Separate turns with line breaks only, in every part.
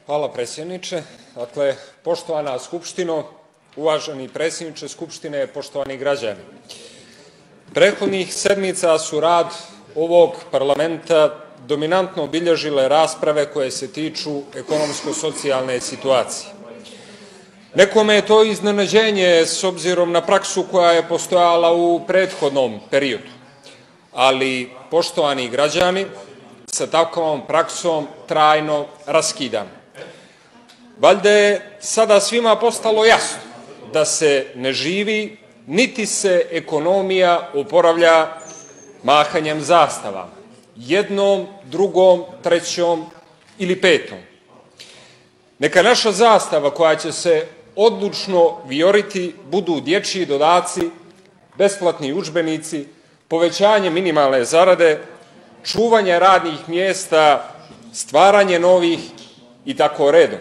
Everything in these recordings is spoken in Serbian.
Hvala, predsjedniče. Dakle, poštovana Skupštino, uvaženi predsjedniče Skupštine, poštovani građani. Prethodnih sedmica su rad ovog parlamenta dominantno obilježile rasprave koje se tiču ekonomsko-socijalne situacije. Nekome je to iznenađenje s obzirom na praksu koja je postojala u prethodnom periodu, ali, poštovani građani, sa takvom praksom trajno raskidam. Valjda je sada svima postalo jasno da se ne živi, niti se ekonomija oporavlja mahanjem zastavama, jednom, drugom, trećom ili petom. Neka naša zastava koja će se odlučno vijoriti budu dječji dodaci, besplatni udžbenici, povećanje minimalne zarade, čuvanje radnih mjesta, stvaranje novih i tako redom.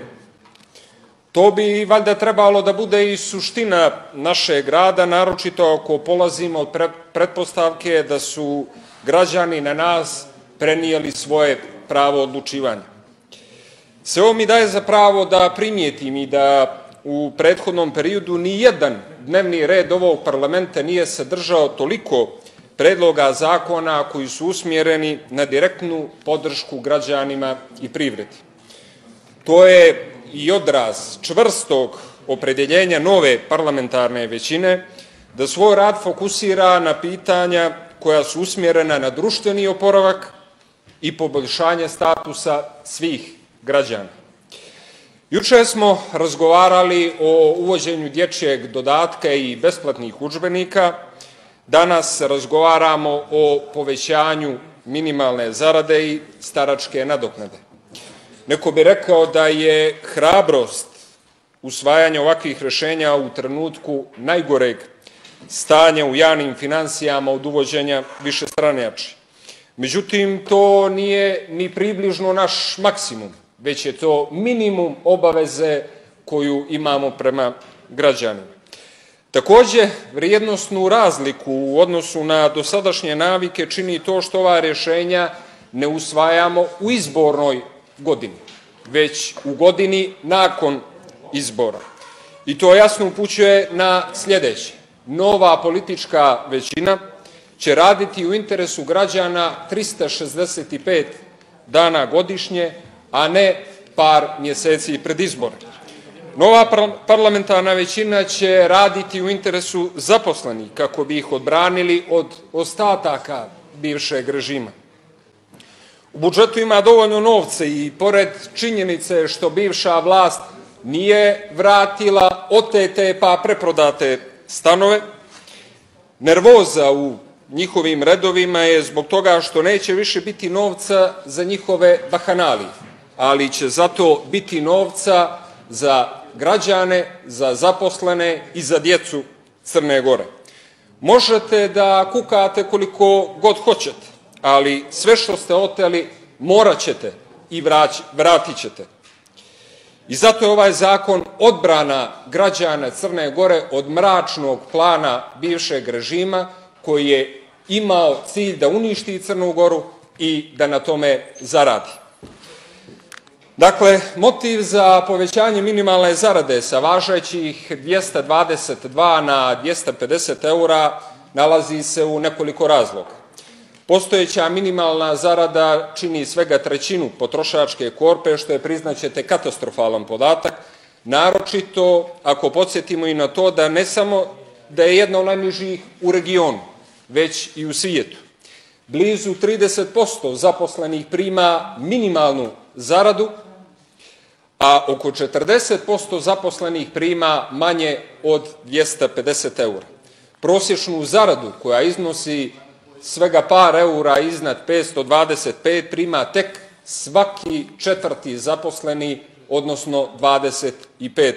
To bi valjda trebalo da bude i suština našeg rada, naročito ako polazimo od pretpostavke da su građani na nas prenijeli svoje pravo odlučivanja. Sve ovo mi daje za pravo da primijetim i da u prethodnom periodu ni jedan dnevni red ovog parlamenta nije sadržao toliko predloga zakona koji su usmjereni na direktnu podršku građanima i privredi. To je i odraz čvrstog opredeljenja nove parlamentarne većine da svoj rad fokusira na pitanja koja su usmjerena na društveni oporavak i poboljšanje statusa svih građana. Juče smo razgovarali o uvođenju dječjeg dodatka i besplatnih udžbenika. Danas razgovaramo o povećanju minimalne zarade i staračke nadoknade. Neko bi rekao da je hrabrost usvajanja ovakvih rješenja u trenutku najgoreg stanja u javnim finansijama od uvođenja višestranačja. Međutim, to nije ni približno naš maksimum, već je to minimum obaveze koju imamo prema građanima. Takođe, vrijednosnu razliku u odnosu na dosadašnje navike čini to što ova rješenja ne usvajamo u izbornoj godini, već u godini nakon izbora. I to jasno upućuje na sljedeće. Nova politička većina će raditi u interesu građana 365 dana godišnje, a ne par mjeseci pred izbore. Nova parlamentarna većina će raditi u interesu zaposlenih kako bi ih odbranili od ostataka bivšeg režima. U budžetu ima dovoljno novca i pored činjenice što bivša vlast nije vratila otete pa preprodate stanove, nervoza u njihovim redovima je zbog toga što neće više biti novca za njihove bahanalije, ali će zato biti novca za građane, za zaposlene i za djecu Crne Gore. Možete da kukate koliko god hoćete, ali sve što ste oteli morat ćete i vratit ćete. I zato je ovaj zakon odbrana građana Crne Gore od mračnog plana bivšeg režima koji je imao cilj da uništi Crnu Goru i da na tome zaradi. Dakle, motiv za povećanje minimalne zarade sa važećih 222 na 250 eura nalazi se u nekoliko razloga. Postojeća minimalna zarada čini svega trećinu potrošačke korpe, što je, priznaćete, katastrofalan podatak, naročito ako podsjetimo i na to da ne samo da je jedna od najnižih u regionu, već i u svijetu. Blizu 30% zaposlenih prima minimalnu zaradu, a oko 40% zaposlenih prima manje od 250 eura. Prosječnu zaradu koja iznosi svega par eura iznad 525 prima tek svaki četvrti zaposleni, odnosno 25%.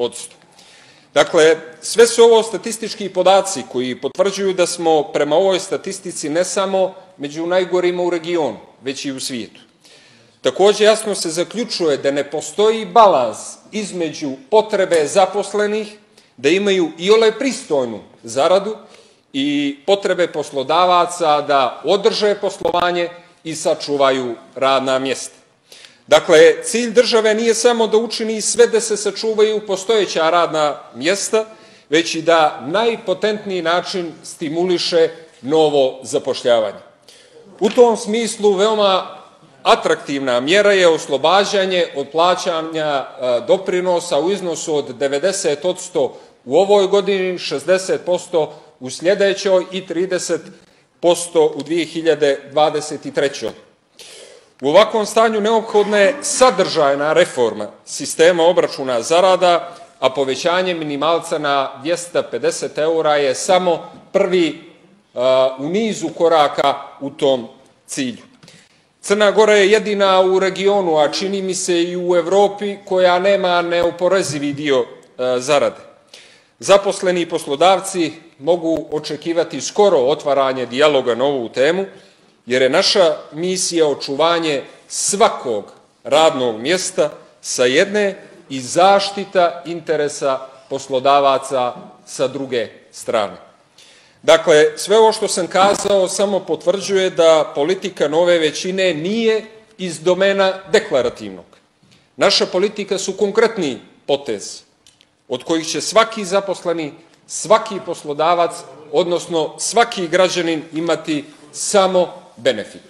Dakle, sve su ovo statistički podaci koji potvrđuju da smo prema ovoj statistici ne samo među najgorima u regionu, već i u svijetu. Takođe, jasno se zaključuje da ne postoji balans između potrebe zaposlenih da imaju iole pristojnu zaradu i potrebe poslodavaca da održe poslovanje i sačuvaju radna mjesta. Dakle, cilj države nije samo da učini sve da se sačuvaju postojeća radna mjesta, već i da najpotentniji način stimuliše novo zapošljavanje. U tom smislu veoma atraktivna mjera je oslobađanje od plaćanja doprinosa u iznosu od 90% u ovoj godini, 60% u sljedećoj i 30% u 2023. U ovakvom stanju neophodna je sadržajna reforma sistema obračuna zarada, a povećanje minimalca na 250 € je samo prvi u nizu koraka u tom cilju. Crna Gora je jedina u regionu, a čini mi se i u Evropi, koja nema neoporezivi dio zarade. Zaposleni i poslodavci mogu očekivati skoro otvaranje dijaloga na ovu temu, jer je naša misija očuvanje svakog radnog mjesta sa jedne i zaštita interesa poslodavaca sa druge strane. Dakle, sve ovo što sam kazao samo potvrđuje da politika nove većine nije iz domena deklarativnog. Naša politika su konkretni potezi od kojih će svaki zaposleni, svaki poslodavac, odnosno svaki građanin imati samo benefit.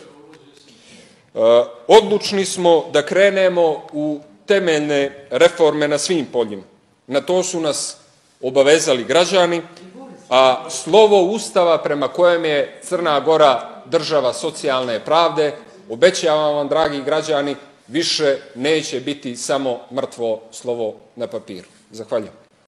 Odlučni smo da krenemo u temeljne reforme na svim poljima. Na to su nas obavezali građani, a slovo Ustava prema kojem je Crna Gora država socijalne pravde, obećavam vam, dragi građani, više neće biti samo mrtvo slovo na papiru. Zahvaljujem.